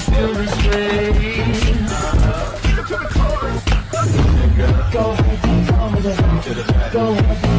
feel this way. Go ahead, come with it. Go ahead.